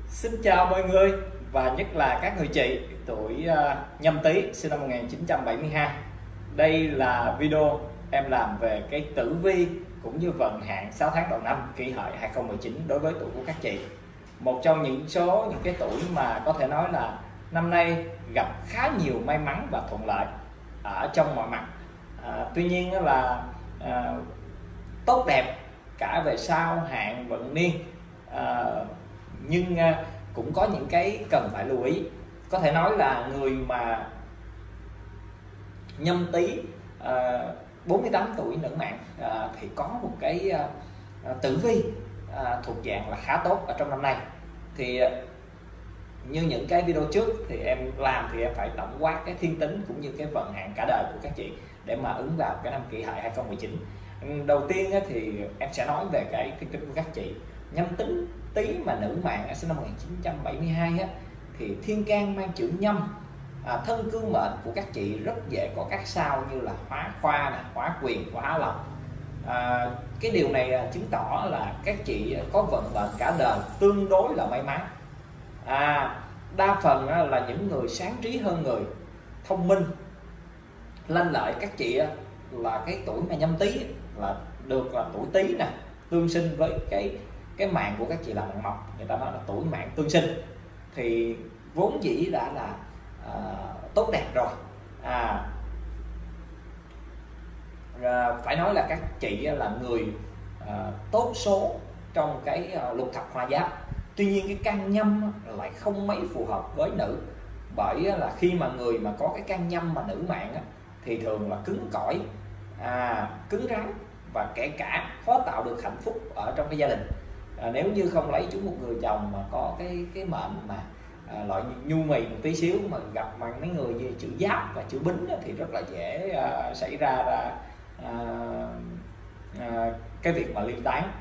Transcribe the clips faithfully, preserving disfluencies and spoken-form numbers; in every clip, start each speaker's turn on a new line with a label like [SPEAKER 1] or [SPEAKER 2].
[SPEAKER 1] Xin chào mọi người và nhất là các người chị tuổi uh, Nhâm Tý sinh năm một nghìn chín trăm bảy mươi hai. Đây là video em làm về cái tử vi cũng như vận hạn sáu tháng đầu năm Kỷ Hợi hai không một chín đối với tuổi của các chị. Một trong những số những cái tuổi mà có thể nói là năm nay gặp khá nhiều may mắn và thuận lợi ở trong mọi mặt. À, tuy nhiên là à, tốt đẹp cả về sao hạn vận niên. À, nhưng cũng có những cái cần phải lưu ý. Có thể nói là người mà Nhâm Tý à, bốn mươi tám tuổi nữ mạng à, thì có một cái à, tử vi à, thuộc dạng là khá tốt ở trong năm nay. Thì như những cái video trước thì em làm thì em phải tổng quát cái thiên tính cũng như cái vận hạn cả đời của các chị để mà ứng vào cái năm Kỷ Hợi hai không một chín. Đầu tiên thì em sẽ nói về cái thiên tính của các chị Nhâm Tính Tý mà nữ mạng sinh năm một nghìn chín trăm bảy mươi hai á, thì thiên can mang chữ nhâm, à, thân cương mệnh của các chị rất dễ có các sao như là hóa khoa, này, hóa quyền, hóa lộc. À, cái điều này chứng tỏ là các chị có vận mệnh cả đời tương đối là may mắn. À, đa phần là những người sáng trí hơn người, thông minh, lanh lợi. Các chị là cái tuổi mà Nhâm Tý là được là tuổi Tý nè, tương sinh với cái cái mạng của các chị là mạng mộc, người ta nói là tuổi mạng tương sinh thì vốn dĩ đã là à, tốt đẹp rồi. À, phải nói là các chị là người à, tốt số trong cái à, lục thập hoa giáp. Tuy nhiên cái căn nhâm lại không mấy phù hợp với nữ, bởi là khi mà người mà có cái căn nhâm mà nữ mạng á, thì thường là cứng cỏi, à, cứng rắn và kể cả khó tạo được hạnh phúc ở trong cái gia đình. À, nếu như không lấy chúng một người chồng mà có cái cái mệnh mà à, loại nhu mì một tí xíu mà gặp mà mấy người như chữ giáp và chữ bính á, thì rất là dễ à, xảy ra ra à, à, cái việc mà ly tán.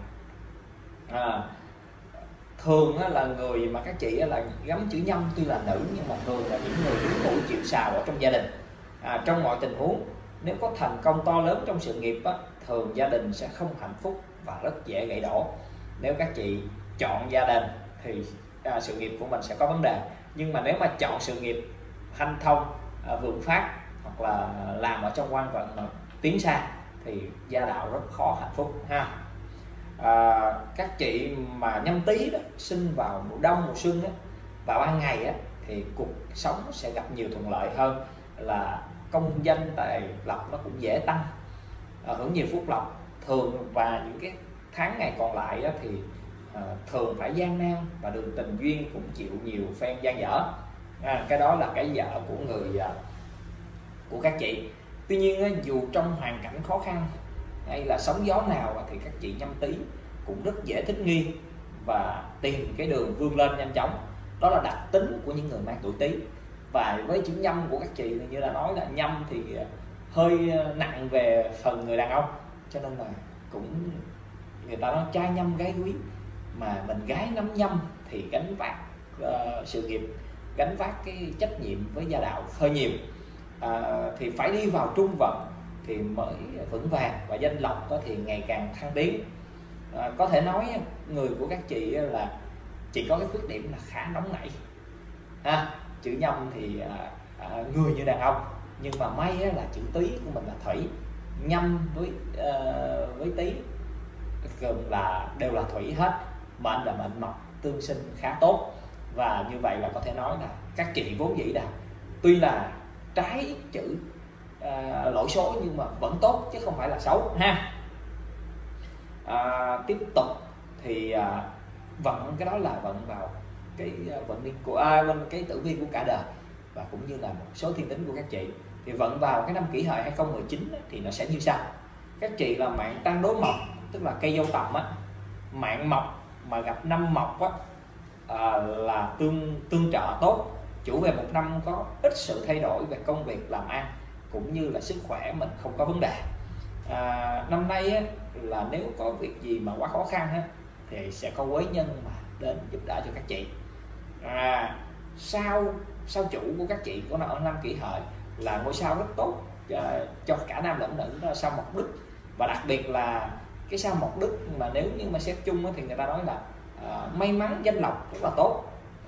[SPEAKER 1] À, thường á, là người mà các chị á, là gắm chữ nhâm tuy là nữ nhưng mà thường là những người đứng mũi chịu sào ở trong gia đình. À, trong mọi tình huống nếu có thành công to lớn trong sự nghiệp á, thường gia đình sẽ không hạnh phúc và rất dễ gãy đổ. Nếu các chị chọn gia đình thì à, sự nghiệp của mình sẽ có vấn đề, nhưng mà nếu mà chọn sự nghiệp hanh thông, à, vượng phát hoặc là làm ở trong quan vận mà tiến xa thì gia đạo rất khó hạnh phúc ha. À, các chị mà Nhâm Tý đó, sinh vào mùa đông mùa xuân đó, vào ban ngày á, thì cuộc sống sẽ gặp nhiều thuận lợi hơn, là công danh tài lộc nó cũng dễ tăng, à, hưởng nhiều phúc lộc thường. Và những cái tháng ngày còn lại á, thì à, thường phải gian nan và đường tình duyên cũng chịu nhiều phen gian dở. À, cái đó là cái vợ của người à, của các chị. Tuy nhiên á, dù trong hoàn cảnh khó khăn hay là sóng gió nào thì các chị Nhâm Tý cũng rất dễ thích nghi và tìm cái đường vươn lên nhanh chóng. Đó là đặc tính của những người mang tuổi Tý. Và với chữ nhâm của các chị thì như đã nói là nhâm thì hơi nặng về phần người đàn ông, cho nên là cũng người ta nói trai nhâm gái quý, mà mình gái nắm nhâm thì gánh vác uh, sự nghiệp, gánh vác cái trách nhiệm với gia đạo hơi nhiều. À, thì phải đi vào trung vận thì mới vững vàng và danh lộc thì ngày càng thăng tiến. À, có thể nói người của các chị là chỉ có cái khuyết điểm là khá nóng nảy. À, chữ nhâm thì à, à, người như đàn ông, nhưng mà may là chữ Tý của mình là thủy, nhâm với à, với Tý gần là đều là thủy hết, mệnh là mệnh mộc tương sinh khá tốt. Và như vậy là có thể nói là các chị vốn dĩ là tuy là trái chữ à, lỗi số nhưng mà vẫn tốt chứ không phải là xấu ha. À, tiếp tục thì à, vận cái đó là vận vào cái vận niên của à, cái tử vi của cả đời và cũng như là một số thiên tính của các chị. Thì vận vào cái năm Kỷ Hợi hai không một chín thì nó sẽ như sau. Các chị là mạng tăng đối mộc, tức là cây dâu tằm á, mạng mộc mà gặp năm mộc á, à, là tương tương trợ tốt, chủ về một năm có ít sự thay đổi về công việc làm ăn cũng như là sức khỏe mình không có vấn đề. À, năm nay á, là nếu có việc gì mà quá khó khăn á, thì sẽ có quý nhân mà đến giúp đỡ cho các chị. À, sao sao chủ của các chị có ở năm Kỷ Hợi là ngôi sao rất tốt uh, cho cả nam lẫn nữ, đó là sao Mộc Đức. Và đặc biệt là cái sao Mộc Đức mà nếu như mà xét chung thì người ta nói là uh, may mắn danh lộc rất là tốt.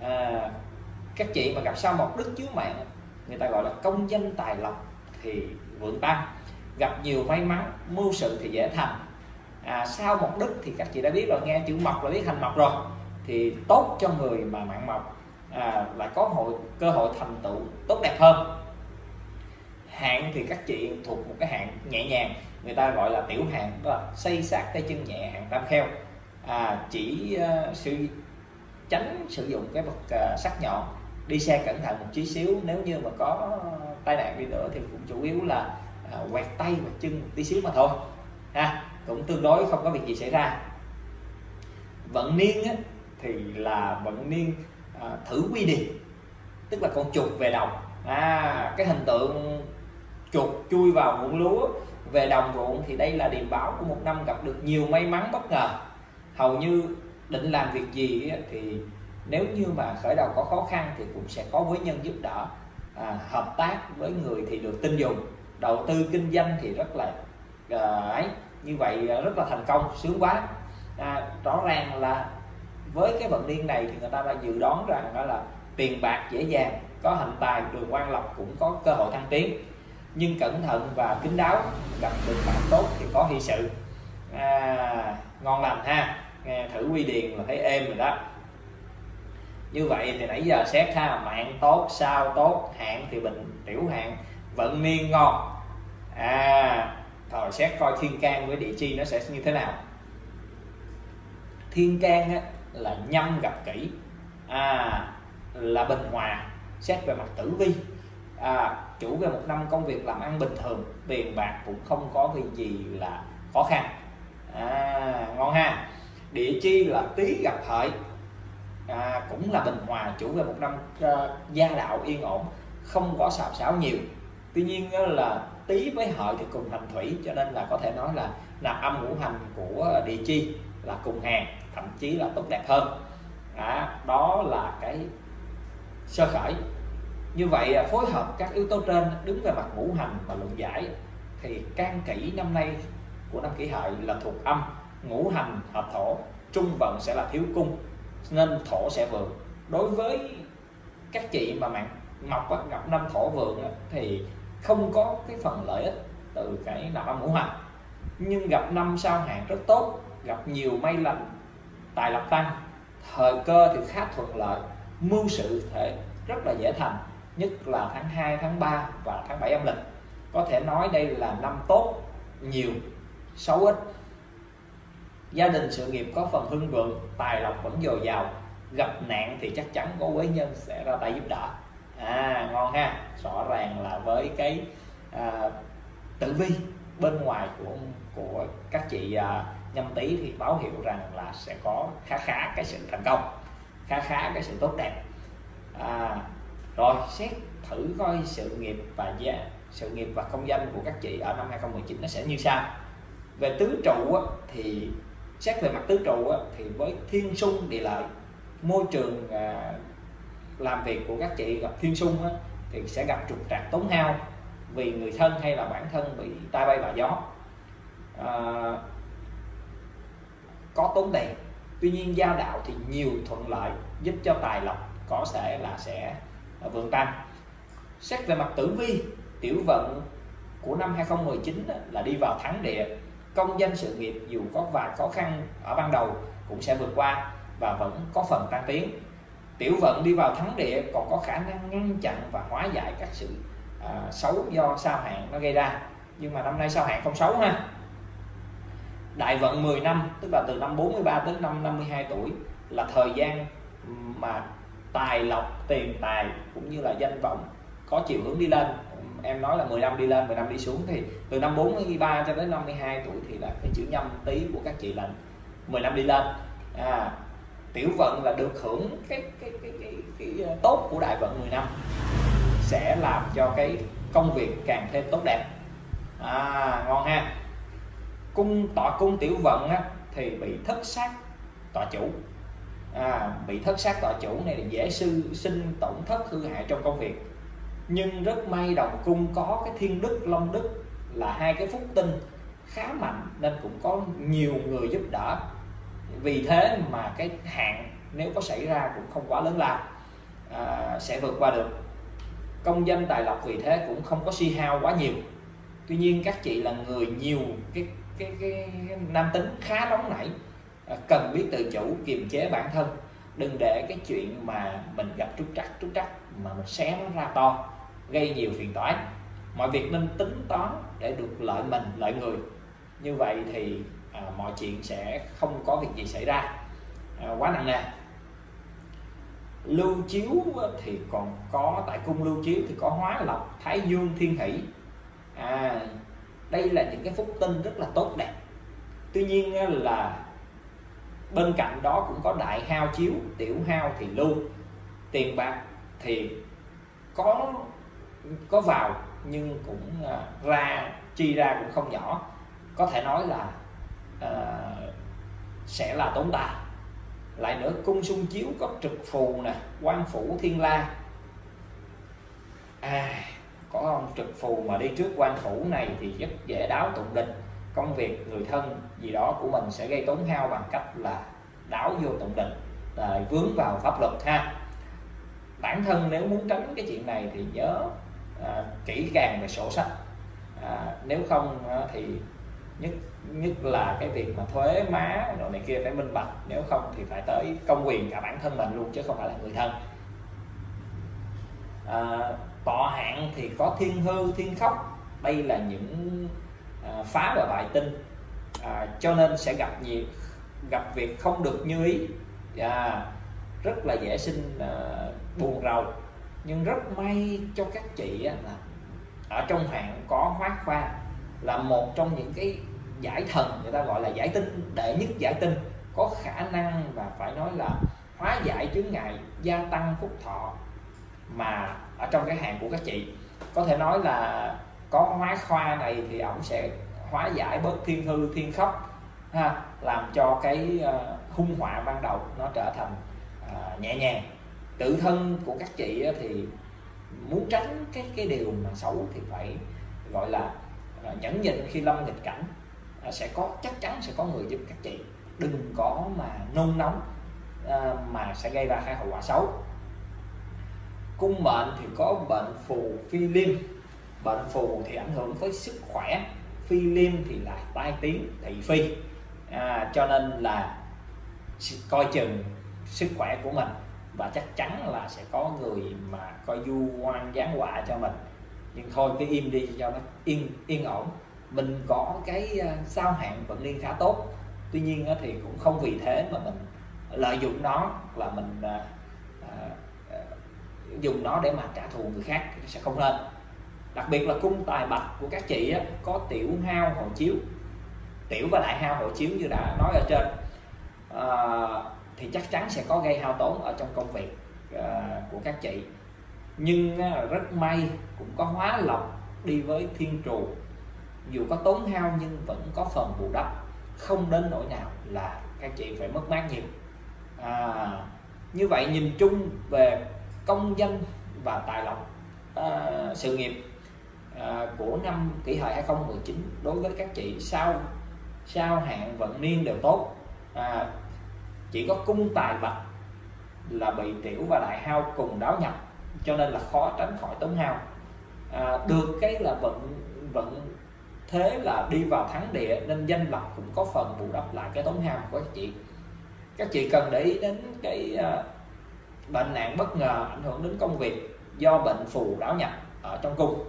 [SPEAKER 1] à, các chị mà gặp sao mộc đức chiếu mạng, người ta gọi là công danh tài lộc thì vượng tăng, gặp nhiều may mắn, mưu sự thì dễ thành. À, sao mộc đức thì các chị đã biết rồi, nghe chữ mộc là biết hành mộc rồi, thì tốt cho người mà mạng mộc, à, lại có hội cơ hội thành tựu tốt đẹp hơn. Hạn thì các chị thuộc một cái hạn nhẹ nhàng, người ta gọi là tiểu hạn, đó là xây sát tay chân nhẹ, hạn tam kheo, à, chỉ uh, sự tránh sử dụng cái vật uh, sắc nhọn, đi xe cẩn thận một tí xíu, nếu như mà có tai nạn đi nữa thì cũng chủ yếu là uh, quẹt tay quẹt chân một tí xíu mà thôi, ha, cũng tương đối không có việc gì xảy ra. Vận niên á, thì là vận niên uh, thử quy điền, tức là con chuột về đồng, à, cái hình tượng chuột chui vào ruộng lúa về đồng ruộng thì đây là điềm báo của một năm gặp được nhiều may mắn bất ngờ. Hầu như định làm việc gì thì nếu như mà khởi đầu có khó khăn thì cũng sẽ có quý nhân giúp đỡ, à, hợp tác với người thì được tin dùng, đầu tư kinh doanh thì rất là à, ấy như vậy rất là thành công, sướng quá. À, rõ ràng là với cái vận niên này thì người ta đã dự đoán rằng đó là tiền bạc dễ dàng, có hành tài, đường quan lộc cũng có cơ hội thăng tiến, nhưng cẩn thận và kín đáo, gặp được bạn tốt thì có hy sự. À, ngon lành ha, nghe thử quy điền là thấy êm rồi đó. Như vậy thì nãy giờ xét ha, mạng tốt, sao tốt, hạn thì bình, tiểu hạn, vận niên ngon. À, rồi xét coi thiên can với địa chi nó sẽ như thế nào. Thiên can á, là nhâm gặp kỷ, à, là bình hòa, xét về mặt tử vi, à, chủ về một năm công việc làm ăn bình thường, tiền bạc cũng không có việc gì là khó khăn, à, ngon ha. Địa chi là tý gặp hợi, à, cũng là bình hòa, chủ về một năm uh, gia đạo yên ổn, không có xào xáo nhiều. Tuy nhiên là tý với hợi thì cùng hành thủy, cho nên là có thể nói là nạp âm ngũ hành của địa chi là cùng hàng, thậm chí là tốt đẹp hơn. À, đó là cái sơ khởi. Như vậy phối hợp các yếu tố trên đứng về mặt ngũ hành và luận giải thì can kỷ năm nay của năm Kỷ Hợi là thuộc âm, ngũ hành hợp thổ, trung vận sẽ là thiếu cung nên thổ sẽ vượng. Đối với các chị mà mạng mộc gặp năm thổ vượng thì không có cái phần lợi ích từ cái nạp âm ngũ hành, nhưng gặp năm sao hạn rất tốt, gặp nhiều may lành, tài lộc tăng, thời cơ thì khá thuận lợi, mưu sự thể rất là dễ thành, nhất là tháng hai, tháng ba và tháng bảy âm lịch. Có thể nói đây là năm tốt nhiều, xấu ít. Gia đình sự nghiệp có phần hưng vượng, tài lộc vẫn dồi dào, gặp nạn thì chắc chắn có quý nhân sẽ ra tay giúp đỡ. À, ngon ha. Rõ ràng là với cái à, tử vi bên ngoài của của các chị à, nhâm tý thì báo hiệu rằng là sẽ có khá khá cái sự thành công, khá khá cái sự tốt đẹp. À, rồi xét thử coi sự nghiệp và gia, sự nghiệp và công danh của các chị ở năm hai không một chín nó sẽ như sau. Về tứ trụ á, thì xét về mặt tứ trụ á, thì với thiên xung địa lợi, môi trường à, làm việc của các chị gặp thiên xung á, thì sẽ gặp trục trặc tốn hao vì người thân hay là bản thân bị tai bay và gió, à, có tốn tiền. Tuy nhiên gia đạo thì nhiều thuận lợi, giúp cho tài lộc có sẽ là sẽ vượng tăng. Xét về mặt tử vi, tiểu vận của năm hai không một chín là đi vào thắng địa, công danh sự nghiệp dù có vài khó khăn ở ban đầu cũng sẽ vượt qua và vẫn có phần tăng tiến. Tiểu vận đi vào thắng địa còn có khả năng ngăn chặn và hóa giải các sự à, xấu do sao hạn nó gây ra, nhưng mà năm nay sao hạn không xấu ha. Đại vận mười năm, tức là từ năm bốn mươi ba tới năm năm mươi hai tuổi là thời gian mà tài lộc, tiền tài cũng như là danh vọng có chiều hướng đi lên. Em nói là mười năm đi lên, mười năm đi xuống, thì từ năm bốn mươi ba cho đến năm mươi hai tuổi thì là cái chữ nhâm tý của các chị là mười năm đi lên. À, tiểu vận là được hưởng cái cái, cái, cái, cái, cái tốt của đại vận mười năm, sẽ làm cho cái công việc càng thêm tốt đẹp. À, ngon ha. Cung tọa cung tiểu vận á, thì bị thất sát tọa chủ. À, bị thất sát tọa chủ này thì dễ sư sinh tổn thất hư hại trong công việc, nhưng rất may đồng cung có cái thiên đức long đức là hai cái phúc tinh khá mạnh nên cũng có nhiều người giúp đỡ. Vì thế mà cái hạn nếu có xảy ra cũng không quá lớn lao, à, sẽ vượt qua được. Công danh tài lộc vì thế cũng không có suy hao quá nhiều. Tuy nhiên các chị là người nhiều cái cái, cái, cái nam tính khá nóng nảy, à, cần biết tự chủ kiềm chế bản thân, đừng để cái chuyện mà mình gặp trúc trắc trúc trắc mà mình xé nó ra to, gây nhiều phiền toái. Mọi việc nên tính toán để được lợi mình lợi người, như vậy thì à, mọi chuyện sẽ không có việc gì xảy ra à, quá nặng nề. Lưu chiếu thì còn có tại cung lưu chiếu thì có hóa lộc, thái dương, thiên hỷ. À, đây là những cái phúc tinh rất là tốt đẹp. Tuy nhiên là bên cạnh đó cũng có đại hao chiếu, tiểu hao thì lưu. Tiền bạc thì có có vào nhưng cũng ra chi ra cũng không nhỏ, có thể nói là uh, sẽ là tốn tài. Lại nữa, cung xung chiếu có trực phù nè, quan phủ, thiên la. À, có ông trực phù mà đi trước quan phủ này thì rất dễ đáo tụng đình. Công việc người thân gì đó của mình sẽ gây tốn hao bằng cách là đáo vô tụng đình, là vướng vào pháp luật ha. Bản thân nếu muốn tránh cái chuyện này thì nhớ à, kỹ càng về sổ sách. À, nếu không à, thì nhất nhất là cái việc mà thuế má rồi này kia phải minh bạch, nếu không thì phải tới công quyền cả bản thân mình luôn chứ không phải là người thân. À, tọa hạn thì có thiên hư, thiên khóc. Đây là những à, phá và bại tinh, à, cho nên sẽ gặp nhiều gặp việc không được như ý, à, rất là dễ sinh à, buồn rầu. Nhưng rất may cho các chị á, là ở trong hạn có hóa khoa, là một trong những cái giải thần, người ta gọi là giải tinh, đệ nhất giải tinh, có khả năng và phải nói là hóa giải chướng ngại, gia tăng phúc thọ. Mà ở trong cái hạn của các chị có thể nói là có hóa khoa này thì ổng sẽ hóa giải bớt thiên hư, thiên khóc ha, làm cho cái uh, hung họa ban đầu nó trở thành uh, nhẹ nhàng. Tự thân của các chị thì muốn tránh cái cái điều mà xấu thì phải gọi là uh, nhẫn nhịn khi lâm nghịch cảnh. Uh, sẽ có chắc chắn sẽ có người giúp các chị, đừng có mà nôn nóng uh, mà sẽ gây ra cái hậu quả xấu. Cung mệnh thì có bệnh phù, phi liêm. Bệnh phù thì ảnh hưởng với sức khỏe, phi liêm thì là tai tiếng, thị phi, à, cho nên là coi chừng sức khỏe của mình, và chắc chắn là sẽ có người mà coi du oan giáng họa cho mình. Nhưng thôi cứ im đi cho nó yên yên ổn. Mình có cái sao hạn vận niên khá tốt, tuy nhiên thì cũng không vì thế mà mình lợi dụng nó, là mình à, à, dùng nó để mà trả thù người khác, sẽ không nên. Đặc biệt là cung tài bạch của các chị á, có tiểu hao hộ chiếu, tiểu và đại hao hộ chiếu như đã nói ở trên, à, thì chắc chắn sẽ có gây hao tốn ở trong công việc à, của các chị. Nhưng á, rất may cũng có hóa lộc đi với thiên trù, dù có tốn hao nhưng vẫn có phần bù đắp, không đến nỗi nào là các chị phải mất mát nhiều. À, như vậy nhìn chung về công danh và tài lộc, à, sự nghiệp à, của năm Kỷ Hợi hai không một chín đối với các chị sau sau hạn vận niên đều tốt. À, chỉ có cung tài bạch là bị tiểu và đại hao cùng đáo nhập, cho nên là khó tránh khỏi tốn hao. À, được cái là vận vận thế là đi vào thắng địa, nên danh lộc cũng có phần bù đắp lại cái tốn hao của các chị. Các chị cần để ý đến cái uh, bệnh nạn bất ngờ ảnh hưởng đến công việc do bệnh phù đáo nhập ở trong cung.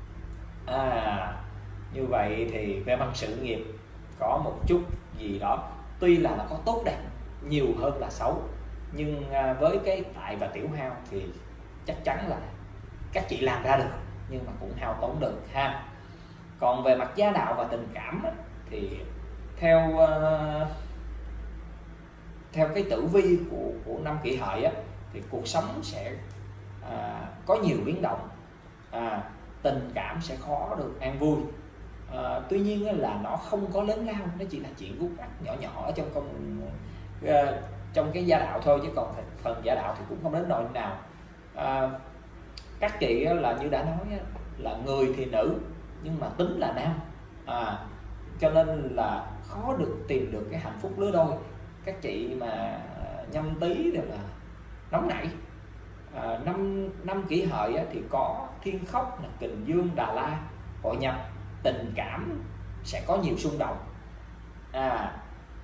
[SPEAKER 1] À, như vậy thì về mặt sự nghiệp có một chút gì đó, tuy là nó có tốt đẹp nhiều hơn là xấu, nhưng uh, với cái tại và tiểu hao thì chắc chắn là các chị làm ra được, nhưng mà cũng hao tốn được ha. Còn về mặt gia đạo và tình cảm á, thì theo uh, theo cái tử vi của của năm Kỷ Hợi á, thì cuộc sống sẽ à, có nhiều biến động, à, tình cảm sẽ khó được an vui. À, tuy nhiên là nó không có lớn lao, nó chỉ là chuyện vút vắt nhỏ nhỏ ở trong công uh, trong cái gia đạo thôi, chứ còn phần gia đạo thì cũng không đến nỗi nào. À, các chị là như đã nói là người thì nữ nhưng mà tính là nam, à, cho nên là khó được tìm được cái hạnh phúc lứa đôi. Các chị mà Nhâm Tý đều là nóng nảy. À, năm năm Kỷ Hợi á, thì có Thiên Khốc, là Kình Dương, Đà La hội nhập, tình cảm sẽ có nhiều xung động. À,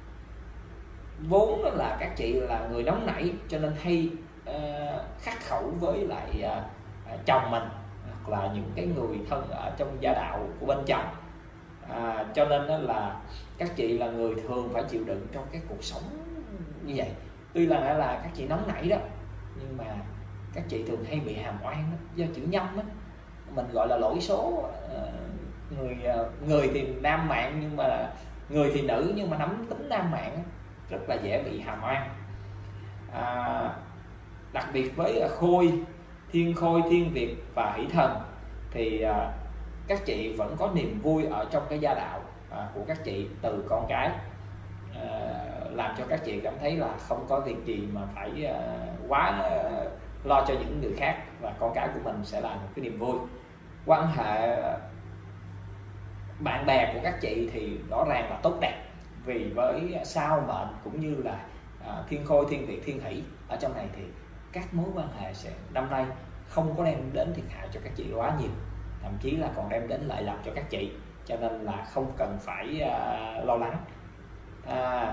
[SPEAKER 1] vốn là các chị là người nóng nảy cho nên hay uh, khắc khẩu với lại uh, chồng mình hoặc là những cái người thân ở trong gia đạo của bên chồng. À, cho nên là các chị là người thường phải chịu đựng trong cái cuộc sống như vậy. Tuy là là các chị nóng nảy đó, nhưng mà các chị thường hay bị hàm oan đó, do chữ Nhâm đó. Mình gọi là lỗi số. Người người thì nam mạng nhưng mà người thì nữ, nhưng mà nắm tính nam mạng rất là dễ bị hàm oan. À, đặc biệt với Khôi, Thiên Khôi, Thiên Việt và Hỷ Thần thì à, các chị vẫn có niềm vui ở trong cái gia đạo à, của các chị từ con cái, à, làm cho các chị cảm thấy là không có việc gì mà phải à, quá à, lo cho những người khác, và con cái của mình sẽ là một cái niềm vui. Quan hệ bạn bè của các chị thì rõ ràng là tốt đẹp, vì với sao mệnh cũng như là à, Thiên Khôi, Thiên Việt, Thiên Hỷ ở trong này thì các mối quan hệ sẽ năm nay không có đem đến thiệt hại cho các chị quá nhiều, thậm chí là còn đem đến lợi lộc cho các chị, cho nên là không cần phải à, lo lắng. À,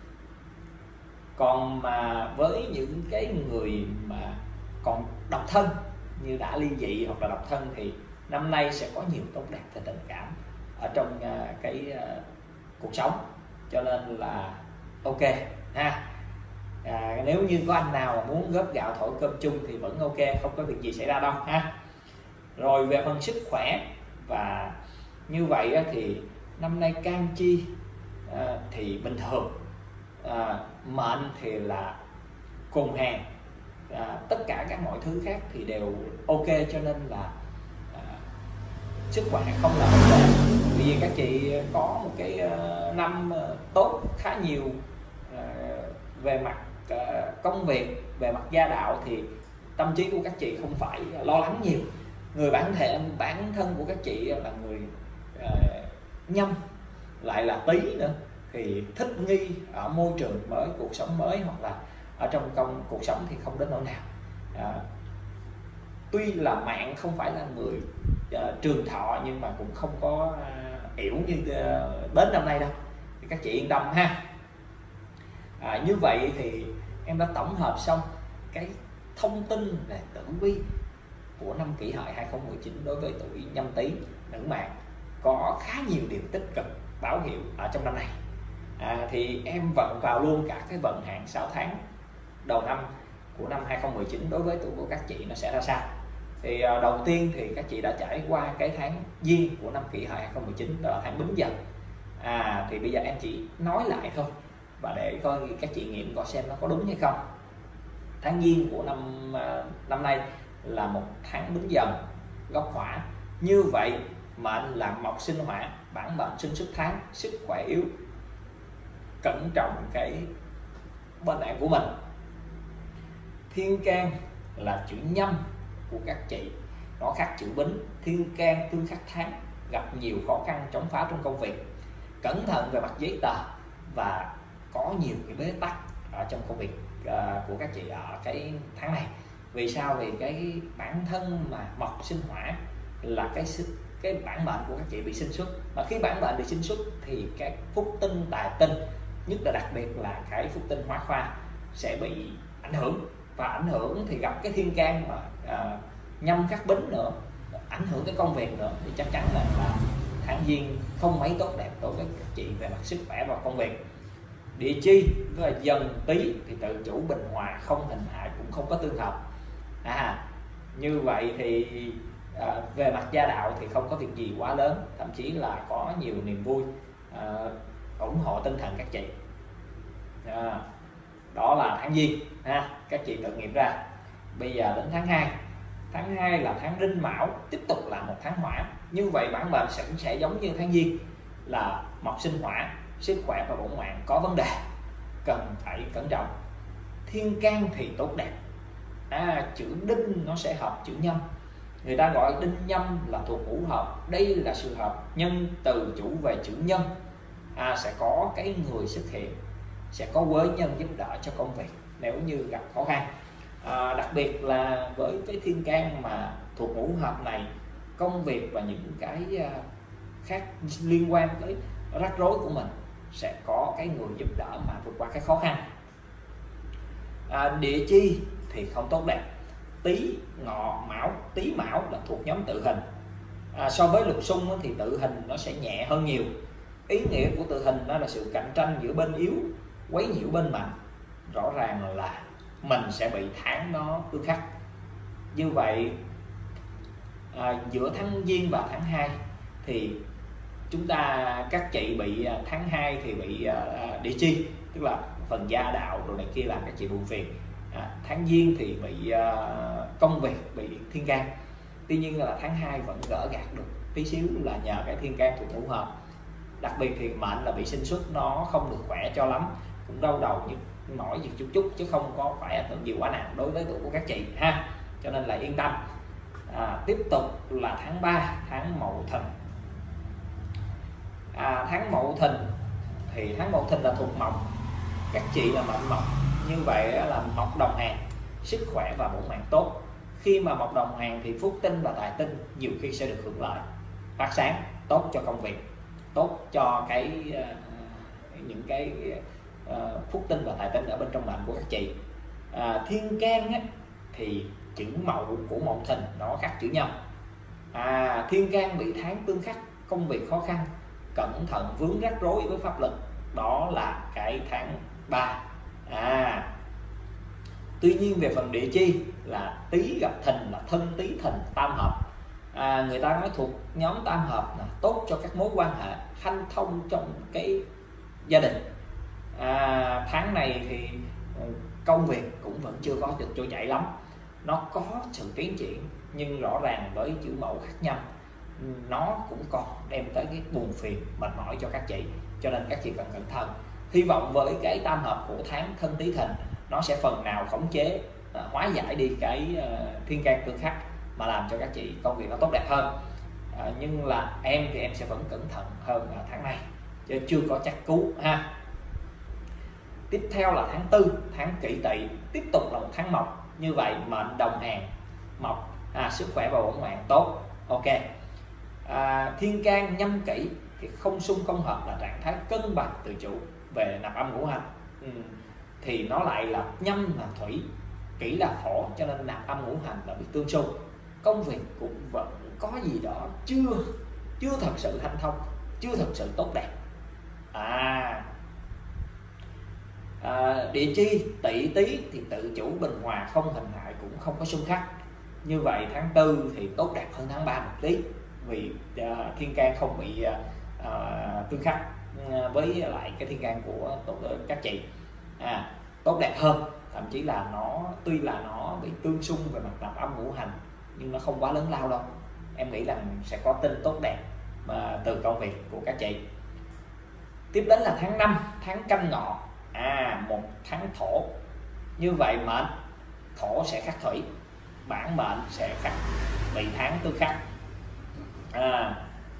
[SPEAKER 1] còn mà với những cái người mà còn độc thân như đã ly dị hoặc là độc thân thì năm nay sẽ có nhiều tốt đẹp về tình cảm ở trong uh, cái uh, cuộc sống, cho nên là ok ha. À, nếu như có anh nào mà muốn góp gạo thổi cơm chung thì vẫn ok, không có việc gì xảy ra đâu ha. Rồi về phần sức khỏe, và như vậy thì năm nay can chi à, thì bình thường, à, mệnh thì là cùng hàng, à, tất cả các mọi thứ khác thì đều ok, cho nên là à, sức khỏe không là vấn đề. Vì các chị có một cái uh, năm uh, tốt khá nhiều uh, về mặt uh, công việc, về mặt gia đạo thì tâm trí của các chị không phải lo lắng nhiều. Người bản thể bản thân của các chị là người uh, Nhâm lại là Tý nữa, thì thích nghi ở môi trường mới, cuộc sống mới, hoặc là ở trong công cuộc sống thì không đến nỗi nào. À, tuy là mạng không phải là người uh, trường thọ, nhưng mà cũng không có uh, yểu như uh, đến năm nay đâu, thì các chị yên tâm ha. À, như vậy thì em đã tổng hợp xong cái thông tin về tử vi của năm Kỷ Hợi hai không một chín đối với tuổi Nhâm Tý nữ mạng, có khá nhiều điều tích cực báo hiệu ở trong năm này. À, thì em vận vào luôn cả cái vận hạn sáu tháng đầu năm của năm hai không một chín đối với tuổi của các chị nó sẽ ra sao. Thì uh, đầu tiên thì các chị đã trải qua cái tháng Giêng của năm Kỷ Hợi hai không một chín, đó là tháng Bính Dần. À, thì bây giờ em chỉ nói lại thôi, và để coi các chị nghiệm coi xem nó có đúng hay không. Tháng Giêng của năm uh, năm nay là một tháng Bính Dần góc hỏa, như vậy mệnh là mộc sinh hỏa, bản mệnh sinh xuất tháng, sức khỏe yếu, cẩn trọng cái bên nạn của mình. Thiên can là chữ Nhâm của các chị, nó khác chữ Bính. Thiên can tương khắc tháng, gặp nhiều khó khăn chống phá trong công việc, cẩn thận về mặt giấy tờ và có nhiều cái bế tắc ở trong công việc uh, của các chị ở cái tháng này. Vì sao? Vì cái bản thân mà mộc sinh hỏa là cái cái bản mệnh của các chị bị sinh xuất, mà khi bản mệnh bị sinh xuất thì cái phúc tinh tài tinh, nhất là đặc biệt là cái phúc tinh hóa khoa sẽ bị ảnh hưởng, và ảnh hưởng thì gặp cái thiên can mà uh, Nhâm khắc Bính nữa, ảnh hưởng cái công việc nữa, thì chắc chắn là, là tháng Giêng không mấy tốt đẹp đối với các chị về mặt sức khỏe và công việc. Địa chi là Dần Tý thì tự chủ bình hòa, không hình hại cũng không có tương hợp. À, như vậy thì à, về mặt gia đạo thì không có việc gì quá lớn, thậm chí là có nhiều niềm vui à, ủng hộ tinh thần các chị. À, đó là tháng Giêng ha, các chị tự nghiệm ra. Bây giờ đến tháng hai. Tháng hai là tháng Đinh Mão, tiếp tục là một tháng hỏa. Như vậy bản mệnh sẽ cũng sẽ giống như tháng Giêng là mộc sinh hỏa, sức khỏe và bổn mạng có vấn đề, cần phải cẩn trọng. Thiên can thì tốt đẹp. À, chữ Đinh nó sẽ hợp chữ Nhâm, người ta gọi Đinh Nhâm là thuộc ngũ hợp. Đây là sự hợp nhân từ chủ về chữ Nhân. À, sẽ có cái người xuất hiện, sẽ có quế nhân giúp đỡ cho công việc. nếu như gặp khó khăn. À, đặc biệt là với cái thiên can mà thuộc ngũ hợp này, công việc và những cái khác liên quan tới rắc rối của mình sẽ có cái người giúp đỡ mà vượt qua cái khó khăn. À, địa chi thì không tốt đẹp, Tý, Ngọ, Mão. Tý, Mão là thuộc nhóm tự hình. À, so với lục xung thì tự hình nó sẽ nhẹ hơn nhiều. Ý nghĩa của tự hình đó là sự cạnh tranh giữa bên yếu quấy nhiễu bên mạnh. Rõ ràng là mình sẽ bị tháng nó tương khắc. Như vậy à, giữa tháng Giêng và tháng hai thì chúng ta, các chị bị tháng hai thì bị uh, địa chi, tức là phần gia đạo rồi này kia làm các chị buồn phiền. À, tháng Giêng thì bị uh, công việc, bị thiên can. Tuy nhiên là tháng hai vẫn gỡ gạt được tí xíu là nhờ cái thiên can thuộc ngũ hợp. Đặc biệt thì mệnh là bị sinh xuất nó không được khỏe cho lắm, cũng đau đầu như mỏi gì chút chút chứ không có phải ảnh hưởng gì quá nặng đối với tuổi của các chị ha, cho nên là yên tâm. À, tiếp tục là tháng ba, tháng Mậu Thìn. À, tháng Mậu Thìn thì tháng Mậu Thìn là thuộc mộc, các chị là mệnh mộc, như vậy là mộc đồng hàng, sức khỏe và bổn mạng tốt. Khi mà mộc đồng hàng thì phúc tinh và tài tinh nhiều khi sẽ được hưởng lợi, phát sáng, tốt cho công việc, tốt cho cái uh, những cái uh, phúc tinh và tài tinh ở bên trong mệnh của các chị. À, thiên can á, thì chữ Mậu của Mậu Thìn nó khác chữ Nhâm. À, thiên can bị tháng tương khắc, công việc khó khăn, cẩn thận vướng rắc rối với pháp lực, đó là cái tháng ba. À, tuy nhiên về phần địa chi là Tý gặp Thìn là thân Tý Thìn tam hợp. À, người ta nói thuộc nhóm tam hợp là tốt cho các mối quan hệ hanh thông trong cái gia đình. À, tháng này thì công việc cũng vẫn chưa có được trôi chảy lắm, nó có sự tiến triển nhưng rõ ràng với chữ Mậu khắc Nhâm nó cũng còn đem tới cái buồn phiền mệt mỏi cho các chị, cho nên các chị cần cẩn thận. Hy vọng với cái tam hợp của tháng Thân Tý Thìn nó sẽ phần nào khống chế, uh, hóa giải đi cái uh, thiên can tương khắc mà làm cho các chị công việc nó tốt đẹp hơn. Uh, nhưng là em thì em sẽ vẫn cẩn thận hơn uh, tháng này chứ chưa có chắc cú ha. Tiếp theo là tháng tư, tháng Kỷ Tỵ, tiếp tục là một tháng mộc, như vậy mệnh đồng hàng mộc, à, sức khỏe và bổn mạng tốt. Ok. À, thiên can Nhâm Kỷ thì không xung không hợp, là trạng thái cân bằng tự chủ về nạp âm ngũ hành. Ừ. Thì nó lại là Nhâm là thủy, Kỷ là thổ, cho nên nạp âm ngũ hành là bị tương xung. Công việc cũng vẫn có gì đó chưa chưa thật sự hanh thông, chưa thật sự tốt đẹp. À, à địa chi Tỵ Tý thì tự chủ bình hòa, không hình hại cũng không có xung khắc. Như vậy tháng tư thì tốt đẹp hơn tháng ba một tí, vì uh, thiên can không bị uh, uh, tương khắc uh, với lại cái thiên can của uh, các chị. À, tốt đẹp hơn, thậm chí là nó tuy là nó bị tương xung về mặt nạp âm ngũ hành nhưng nó không quá lớn lao đâu. Em nghĩ rằng sẽ có tin tốt đẹp mà từ công việc của các chị. Tiếp đến là tháng năm, tháng Canh Ngọ. À, một tháng thổ, như vậy mệnh thổ sẽ khắc thủy, bản mệnh sẽ khắc bị tháng tương khắc. À,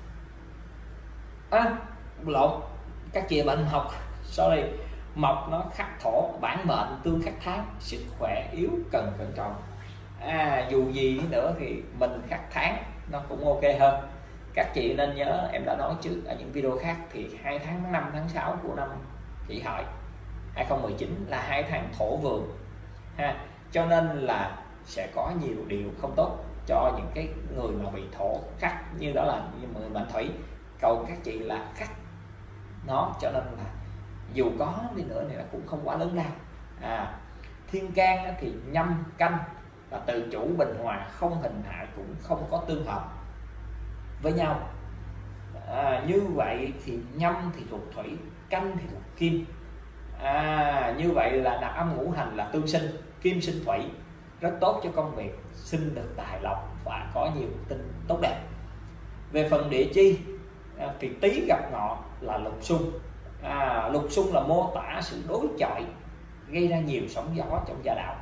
[SPEAKER 1] à lộn, các chị bệnh học, sorry, mộc nó khắc thổ, bản mệnh tương khắc tháng, sức khỏe yếu cần cẩn trọng. À, dù gì nữa thì mình khắc tháng nó cũng ok hơn. Các chị nên nhớ, em đã nói trước ở những video khác, thì hai tháng tháng năm, tháng sáu của năm Kỷ Hợi hai không một chín là hai tháng thổ vượng ha, cho nên là sẽ có nhiều điều không tốt cho những cái người mà bị thổ khắc, như đó là người mệnh thủy. Cầu các chị là khắc nó, cho nên là dù có đi nữa thì là cũng không quá lớn lao. À, thiên can thì Nhâm Canh là tự chủ bình hòa, không hình hại cũng không có tương hợp với nhau. À, như vậy thì Nhâm thì thuộc thủy, Canh thì thuộc kim. À, như vậy là nạp âm ngũ hành là tương sinh, kim sinh thủy, rất tốt cho công việc, sinh được tài lộc và có nhiều tin tốt đẹp. Về phần địa chi thì Tý gặp Ngọ là lục xung. À, lục xung là mô tả sự đối chọi, gây ra nhiều sóng gió trong gia đạo.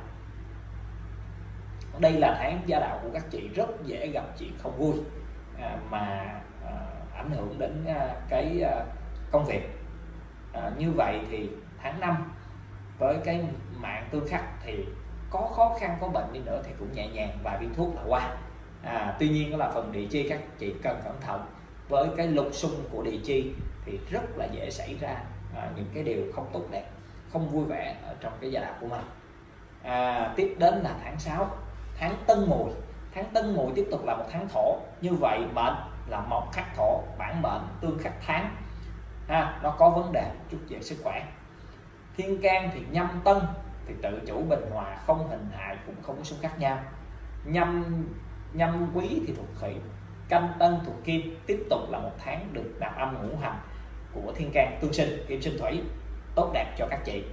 [SPEAKER 1] Đây là tháng gia đạo của các chị rất dễ gặp chuyện không vui, à, mà à, ảnh hưởng đến à, cái à, công việc. À, như vậy thì tháng năm với cái mạng tương khắc thì có khó khăn có bệnh đi nữa thì cũng nhẹ nhàng vài viên thuốc là qua. À, tuy nhiên đó là phần địa chi các chị cần cẩn thận, với cái lục xung của địa chi thì rất là dễ xảy ra à, những cái điều không tốt đẹp, không vui vẻ ở trong cái gia đạo của mình. À, tiếp đến là tháng sáu, tháng Tân Mùi. Tháng Tân Mùi tiếp tục là một tháng thổ, như vậy mệnh là mộc khắc thổ, bản mệnh tương khắc tháng, ha, nó có vấn đề chút về sức khỏe. Thiên can thì nhâm tân thì tự chủ bình hòa, không hình hại cũng không có xung khắc nhau. Nhâm nhâm quý thì thuộc thủy, canh tân thuộc kim, tiếp tục là một tháng được nạp âm ngũ hành của thiên can tương sinh, kim sinh thủy, tốt đẹp cho các chị.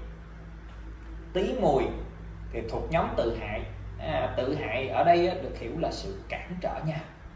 [SPEAKER 1] Tý Mùi thì thuộc nhóm tự hại. À, tự hại ở đây được hiểu là sự cản trở nhau.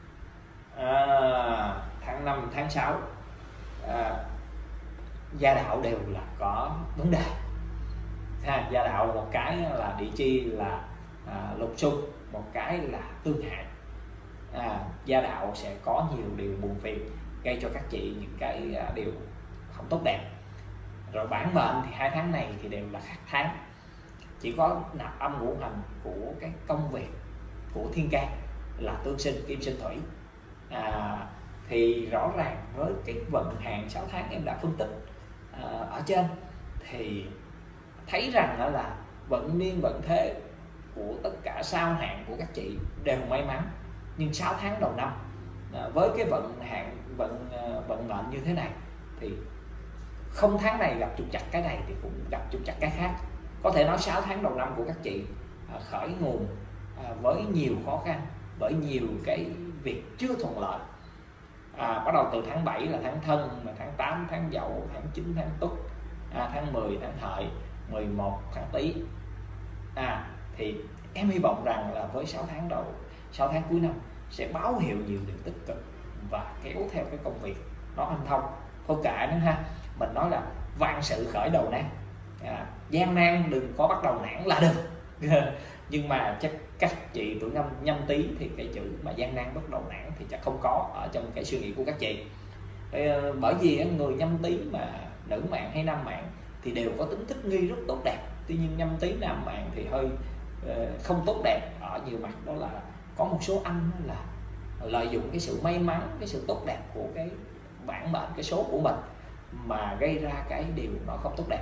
[SPEAKER 1] À, tháng năm, tháng sáu à, gia đạo đều là có vấn đề. Ha, gia đạo một cái là địa chi là à, lục xung, một cái là tương hại. À, gia đạo sẽ có nhiều điều buồn phiền gây cho các chị những cái à, điều không tốt đẹp. Rồi bản mệnh thì hai tháng này thì đều là khắc tháng, chỉ có nạp âm ngũ hành của cái công việc của thiên can là tương sinh, kim sinh thủy. À, thì rõ ràng với cái vận hạn sáu tháng em đã phân tích à, ở trên thì thấy rằng đó là vận niên vận thế của tất cả sao hạn của các chị đều may mắn, nhưng sáu tháng đầu năm à, với cái vận hạn vận vận mệnh như thế này thì không tháng này gặp trục trặc cái này thì cũng gặp trục trặc cái khác. Có thể nói sáu tháng đầu năm của các chị à, khởi nguồn à, với nhiều khó khăn, bởi nhiều cái việc chưa thuận lợi. À, bắt đầu từ tháng bảy là tháng Thân, mà tháng tám tháng Dậu, tháng chín tháng Tuất, à, tháng mười tháng Hợi, mười một tháng Tý. À, thì em hy vọng rằng là với sáu tháng đầu, sáu tháng cuối năm sẽ báo hiệu nhiều điều tích cực và kéo theo cái công việc nó hanh thông. Thôi kệ nữa ha, mình nói là vạn sự khởi đầu nan, à, gian nan đừng có bắt đầu nản là được. Nhưng mà chắc các chị tuổi năm nhâm tý thì cái chữ mà gian nan bắt đầu nản thì chắc không có ở trong cái suy nghĩ của các chị. Bởi vì người nhâm tý mà nữ mạng hay nam mạng thì đều có tính thích nghi rất tốt đẹp, tuy nhiên nhâm tý nam mạng thì hơi không tốt đẹp ở nhiều mặt. Đó là có một số anh là lợi dụng cái sự may mắn, cái sự tốt đẹp của cái bản mệnh, cái số của mình mà gây ra cái điều nó không tốt đẹp.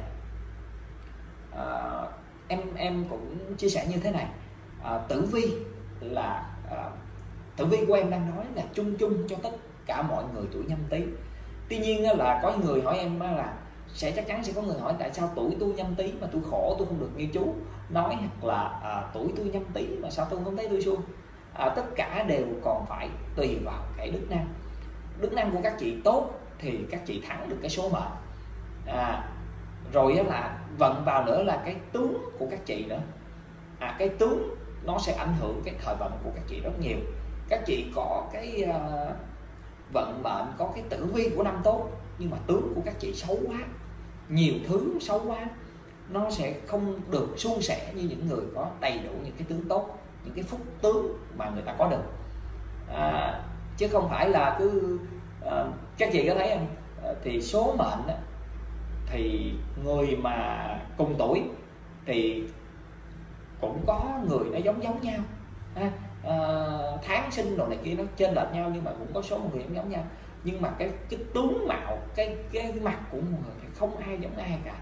[SPEAKER 1] À, em em cũng chia sẻ như thế này, à, tử vi là à, tử vi của em đang nói là chung chung cho tất cả mọi người tuổi nhâm tý. Tuy nhiên là có người hỏi em là sẽ chắc chắn sẽ có người hỏi tại sao tuổi tôi nhâm tý mà tôi khổ, tôi không được như chú nói, hoặc là à, tuổi tôi nhâm tý mà sao tôi không thấy tôi suông. À, tất cả đều còn phải tùy vào cái đức năng. Đức năng của các chị tốt thì các chị thắng được cái số mệnh. À, rồi là vận vào nữa là cái tướng của các chị nữa. À, cái tướng nó sẽ ảnh hưởng cái thời vận của các chị rất nhiều. Các chị có cái uh, vận mệnh, có cái tử vi của năm tốt, nhưng mà tướng của các chị xấu quá, nhiều thứ xấu quá, nó sẽ không được suôn sẻ như những người có đầy đủ những cái tướng tốt, những cái phúc tướng mà người ta có được. À, chứ không phải là cứ uh, các chị có thấy không, uh, thì số mệnh đó, thì người mà cùng tuổi thì cũng có người nó giống giống nhau, à, à, tháng sinh rồi này kia nó trên lệch nhau, nhưng mà cũng có số người giống giống nhau, nhưng mà cái cái tướng mạo, cái cái mặt của người thì không ai giống ai cả.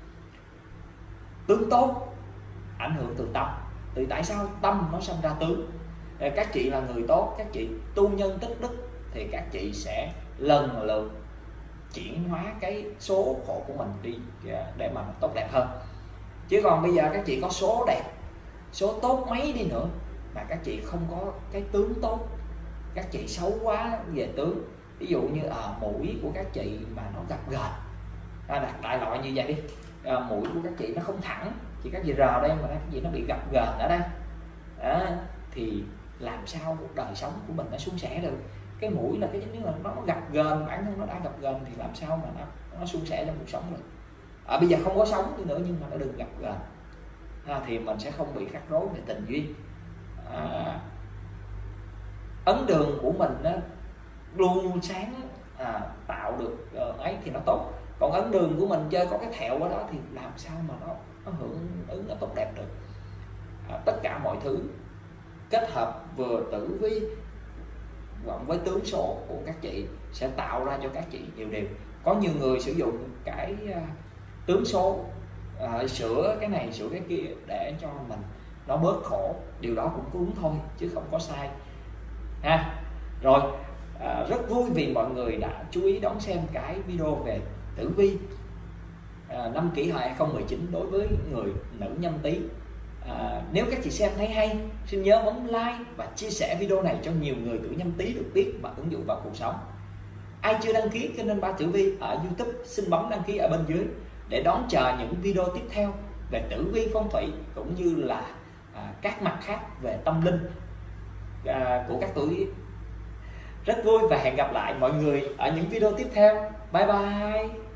[SPEAKER 1] Tướng tốt ảnh hưởng từ tâm, từ tại sao tâm nó sinh ra tướng. Các chị là người tốt, các chị tu nhân tích đức thì các chị sẽ lần lượt chuyển hóa cái số khổ của mình đi để mà tốt đẹp hơn. Chứ còn bây giờ các chị có số đẹp, số tốt mấy đi nữa mà các chị không có cái tướng tốt, các chị xấu quá về tướng, ví dụ như ở à, mũi của các chị mà nó gập ghềnh, à, đặt đại loại như vậy đi, à, mũi của các chị nó không thẳng, chỉ các chị rờ đây mà các chị nó bị gập ghềnh ở đây, à, thì làm sao đời sống của mình nó suôn sẻ được. Cái mũi là cái nếu là nó gập ghềnh, bản thân nó đã gập ghềnh thì làm sao mà nó nó suôn sẻ trong cuộc sống được. À, bây giờ không có sống đi nữa nhưng mà nó đừng gập ghềnh, à, thì mình sẽ không bị khắc rối về tình duyên. À, ấn đường của mình đó, luôn sáng à, tạo được uh, ấy thì nó tốt. Còn ấn đường của mình chơi có cái thẹo ở đó thì làm sao mà nó nó hưởng ứng nó tốt đẹp được. À, tất cả mọi thứ kết hợp vừa tử vi cộng với tướng số của các chị sẽ tạo ra cho các chị nhiều điều. Có nhiều người sử dụng cái uh, tướng số uh, sửa cái này sửa cái kia để cho mình nó bớt khổ, điều đó cũng đúng thôi chứ không có sai ha. Rồi uh, rất vui vì mọi người đã chú ý đón xem cái video về tử vi uh, năm Kỷ Hợi hai không một chín đối với người nữ Nhâm Tý. À, nếu các chị xem thấy hay, xin nhớ bấm like và chia sẻ video này cho nhiều người tuổi Nhâm Tý được biết và ứng dụng vào cuộc sống. Ai chưa đăng ký kênh Anh Ba Tử Vi ở YouTube, xin bấm đăng ký ở bên dưới để đón chờ những video tiếp theo về tử vi phong thủy cũng như là à, các mặt khác về tâm linh à, của các tuổi. Rất vui và hẹn gặp lại mọi người ở những video tiếp theo. Bye bye.